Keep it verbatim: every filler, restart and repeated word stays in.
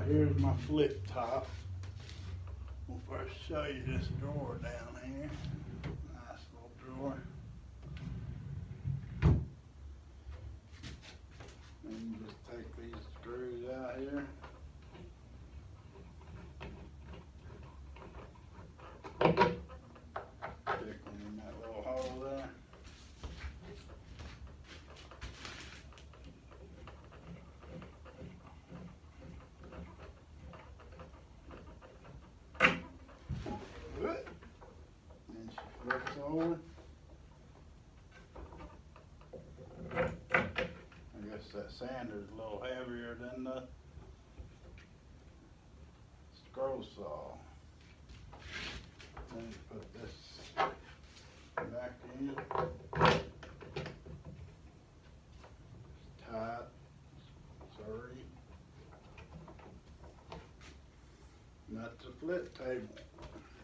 here's my flip top. We'll first show you this drawer down here. Nice little drawer. And you just take these screws out here. Stick them in that little hole there. Then she flips over. I guess that sander's a little heavier than the scroll saw. Then you put this back in. It's tight. Sorry. And that's a flip table.